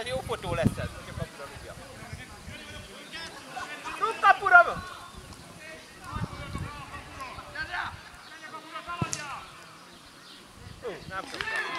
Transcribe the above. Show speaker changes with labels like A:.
A: ez jó fotó lesz ez, hogy a kapura rúgja. Rúg kapura! Nem kapta.